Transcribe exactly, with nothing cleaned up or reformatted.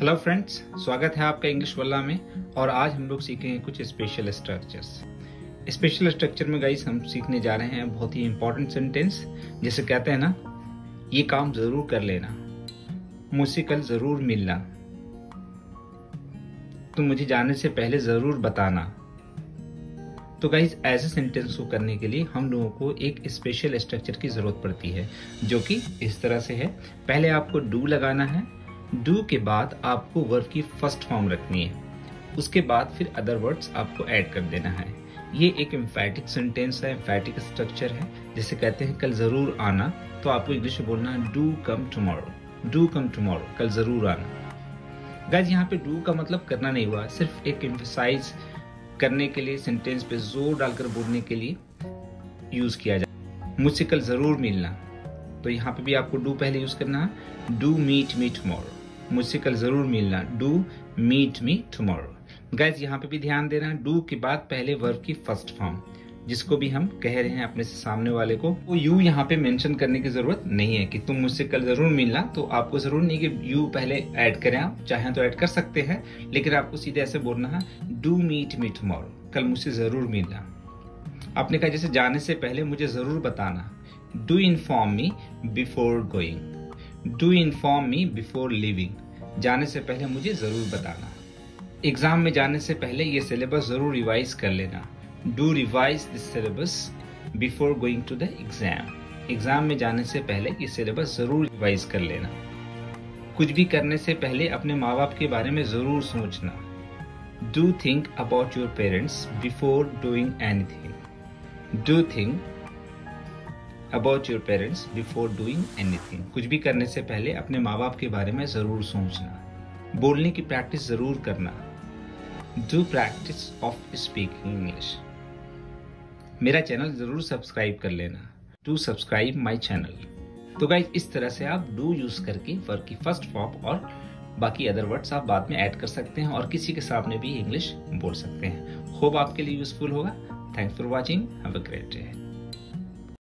Hello friends, स्वागत है आपका इंग्लिश वल्ला में। और आज हम लोग सीखेंगे कुछ स्पेशल स्ट्रक्चर्स। स्पेशल स्ट्रक्चर में गाइस हम सीखने जा रहे हैं बहुत ही इंपॉर्टेंट सेंटेंस, जैसे कहते हैं ना, ये काम जरूर कर लेना, मुझसे कल जरूर मिलना, तुम मुझे जाने से पहले जरूर बताना। तो गाइस ऐसे सेंटेंस को करने के लिए हम लोगों को एक स्पेशल स्ट्रक्चर की जरूरत पड़ती है, जो कि इस तरह से है। पहले आपको डू लगाना है, डू के बाद आपको वर्ब की फर्स्ट फॉर्म रखनी है, उसके बाद फिर अदर वर्ड्स आपको ऐड कर देना है। ये एक एम्फैटिक सेंटेंस है, एम्फैटिक स्ट्रक्चर है। जैसे कहते हैं कल जरूर आना, तो आपको इंग्लिश में बोलना है do come tomorrow, do come tomorrow, कल जरूर आना। गाइस यहाँ पे डू का मतलब करना नहीं हुआ, सिर्फ एक एम्फसाइज करने के लिए, सेंटेंस पे जोर डालकर बोलने के लिए यूज किया जाए। मुझसे कल जरूर मिलना, तो यहाँ पे भी आपको डू पहले यूज करना है, डू मीट मी टुमारो, मुझसे कल जरूर मिलना, do meet me tomorrow. Guys यहाँ पे भी ध्यान देना है, डू के बाद पहले वर्ब की फर्स्ट फॉर्म, जिसको भी हम कह रहे हैं अपने से सामने वाले को, वो यू यहाँ पे मेंशन करने की जरूरत नहीं है कि तुम मुझसे कल जरूर मिलना। तो आपको जरूर नहीं कि यू पहले ऐड करें, आप चाहें तो ऐड कर सकते हैं, लेकिन आपको सीधे ऐसे बोलना है, डू मीट मी टुमारो, कल मुझसे जरूर मिलना। आपने कहा जैसे जाने से पहले मुझे जरूर बताना, do inform me before going, do inform me before leaving, जाने से पहले मुझे जरूर बताना। एग्जाम में जाने से पहले ये सिलेबस जरूर रिवाइज कर लेना, do revise this syllabus before going to the exam, exam में जाने से पहले ये सिलेबस जरूर रिवाइज कर लेना। कुछ भी करने से पहले अपने माँ बाप के बारे में जरूर सोचना, do think about your parents before doing anything, do think about your parents before doing anything, कुछ भी करने से पहले अपने माँ बाप के बारे में जरूर सोचना। बोलने की प्रैक्टिस जरूर करना, do practice of speaking English. मेरा चैनल जरूर सब्सक्राइब कर लेना, डू सब्सक्राइब माय चैनल। तो गाइस इस तरह से आप डू यूज करके वर्ब की फर्स्ट फॉर्म और बाकी अदर वर्ड्स आप बाद में ऐड कर सकते हैं और किसी के सामने भी इंग्लिश बोल सकते हैं। होप आपके लिए यूजफुल होगा। Thanks for watching, have a great day.